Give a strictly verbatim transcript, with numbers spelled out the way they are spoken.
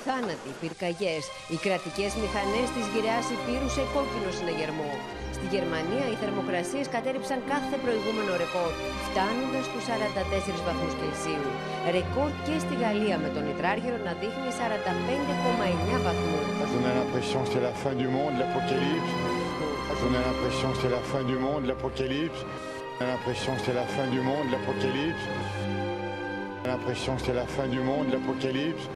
θάνατοι, πυρκαγιές, οι κρατικές μηχανές της γυραιάς Υπήρου σε κόκκινο συναγερμό. Στη Γερμανία οι θερμοκρασίες κατέρριψαν κάθε προηγούμενο ρεκόρ, φτάνοντας στους σαράντα τέσσερις βαθμούς Κελσίου. Ρεκόρ και στη Γαλλία, με τον Ιτράργυρο να δείχνει σαράντα πέντε κόμμα εννιά βαθμούς. On a l'impression que c'est la fin du monde, l'apocalypse. On a l'impression que c'est la fin du monde, l'apocalypse. On a l'impression que c'est la fin du monde, l'apocalypse. On a l'impression que c'est la fin du monde, l'apocalypse.